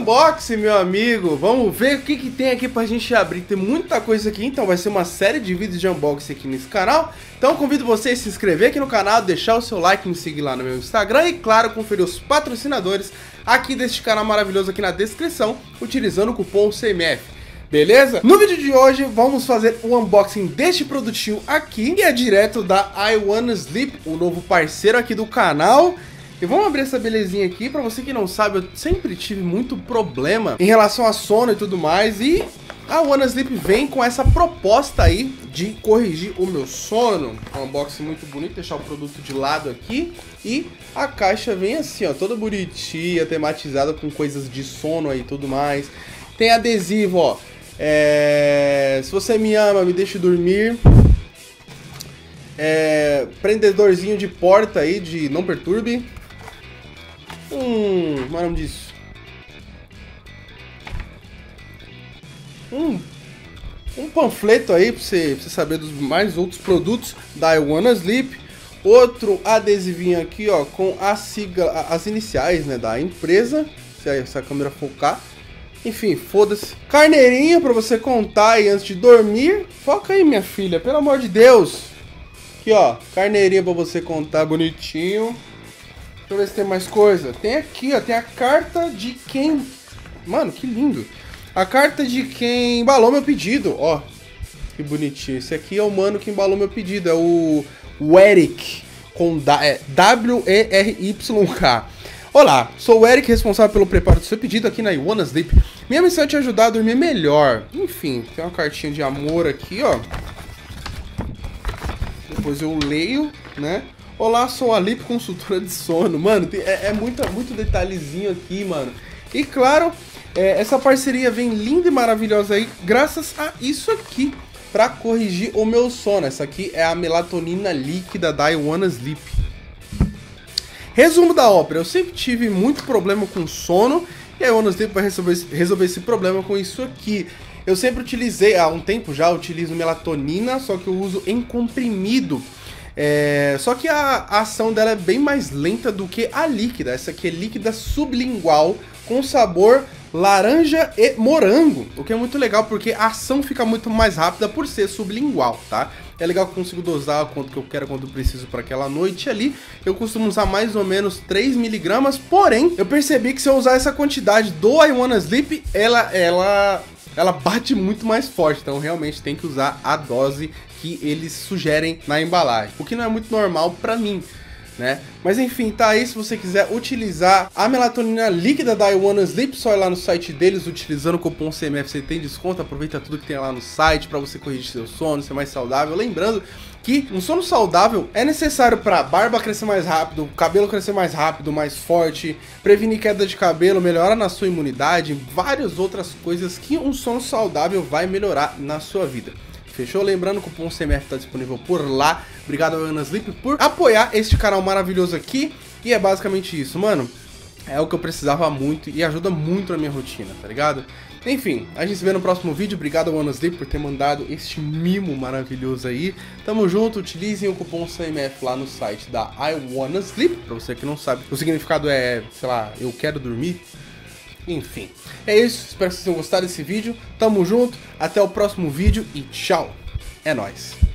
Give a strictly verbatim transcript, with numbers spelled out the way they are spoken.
unboxing, meu amigo. Vamos ver o que, que tem aqui pra gente abrir. Tem muita coisa aqui, então vai ser uma série de vídeos de unboxing aqui nesse canal. Então convido você a se inscrever aqui no canal, deixar o seu like, me seguir lá no meu Instagram e, claro, conferir os patrocinadores aqui deste canal maravilhoso aqui na descrição, utilizando o cupom C M F. Beleza? No vídeo de hoje vamos fazer um unboxing deste produtinho aqui, que é direto da I Wanna Sleep, o novo parceiro aqui do canal. E vamos abrir essa belezinha aqui. Pra você que não sabe, eu sempre tive muito problema em relação a sono e tudo mais, e a I Wanna Sleep vem com essa proposta aí de corrigir o meu sono. Um unboxing muito bonito, deixar o produto de lado aqui. E a caixa vem assim, ó, toda bonitinha, tematizada com coisas de sono aí e tudo mais. Tem adesivo, ó. É... Se você me ama, me deixe dormir. É... Prendedorzinho de porta aí, de não perturbe. Hum, como é o nome disso? Um, um panfleto aí pra você, pra você saber dos mais outros produtos da I Wanna Sleep. Outro adesivinho aqui, ó, com a sigla, as iniciais, né, da empresa. Se a, se a câmera focar. Enfim, foda-se. Carneirinha pra você contar aí antes de dormir. Foca aí, minha filha, pelo amor de Deus. Aqui, ó, carneirinha pra você contar bonitinho. Deixa eu ver se tem mais coisa. Tem aqui, ó, tem a carta de quem... Mano, que lindo. A carta de quem embalou meu pedido, ó. Que bonitinho. Esse aqui é o mano que embalou meu pedido. É o, o Eric, com é, W E R Y K. Olá, sou o Eric, responsável pelo preparo do seu pedido aqui na I Wanna Sleep. Minha missão é te ajudar a dormir melhor. Enfim, tem uma cartinha de amor aqui, ó. Depois eu leio, né? Olá, sou a Lip, consultora de sono. Mano, tem, é, é muito, muito detalhezinho aqui, mano. E claro, é, essa parceria vem linda e maravilhosa aí, graças a isso aqui, pra corrigir o meu sono. Essa aqui é a melatonina líquida da I Wanna Sleep. Resumo da ópera, eu sempre tive muito problema com sono, e a I Wanna Sleep vai resolver, resolver esse problema com isso aqui. Eu sempre utilizei, há um tempo já, eu utilizo melatonina, só que eu uso em comprimido. É, só que a, a ação dela é bem mais lenta do que a líquida. Essa aqui é líquida sublingual com sabor laranja e morango, o que é muito legal porque a ação fica muito mais rápida por ser sublingual, tá? É legal que eu consigo dosar quanto que eu quero, quanto eu preciso para aquela noite ali. Eu costumo usar mais ou menos três miligramas, porém, eu percebi que se eu usar essa quantidade do I Wanna Sleep, ela, ela, ela bate muito mais forte, então realmente tem que usar a dose que eles sugerem na embalagem, o que não é muito normal pra mim, né? Mas enfim, tá aí, se você quiser utilizar a melatonina líquida da I Wanna Sleep, só ir lá no site deles, utilizando o cupom C M F, você tem desconto, aproveita tudo que tem lá no site pra você corrigir seu sono, ser mais saudável. Lembrando que um sono saudável é necessário pra barba crescer mais rápido, cabelo crescer mais rápido, mais forte, prevenir queda de cabelo, melhorar na sua imunidade, várias outras coisas que um sono saudável vai melhorar na sua vida. Fechou? Lembrando, o cupom C M F está disponível por lá. Obrigado ao I Wanna Sleep por apoiar este canal maravilhoso aqui. E é basicamente isso, mano. É o que eu precisava muito e ajuda muito na minha rotina, tá ligado? Enfim, a gente se vê no próximo vídeo. Obrigado ao I Wanna Sleep por ter mandado este mimo maravilhoso aí. Tamo junto, utilizem o cupom C M F lá no site da I Wanna Sleep. Pra você que não sabe, o significado é, sei lá, eu quero dormir. Enfim, é isso, espero que vocês tenham gostado desse vídeo, tamo junto, até o próximo vídeo e tchau, é nóis.